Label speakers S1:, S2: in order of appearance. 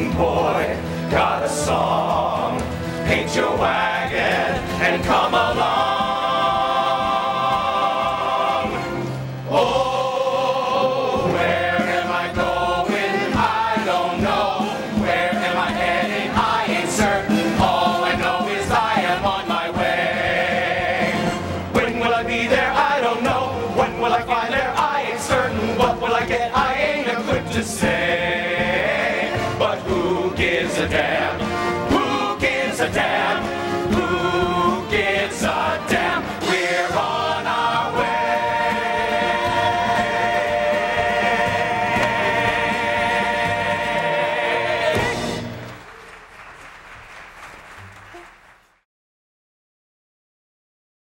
S1: working boy, got a song. Paint your wagon and come along. Oh, where am I going? I don't know. Where am I heading? I ain't certain. All I know is I am on my way. When will I be there? I don't know. When will I find there? I ain't certain. What will I get? I ain't equipped to say. But who gives a damn? Who gives a damn? Who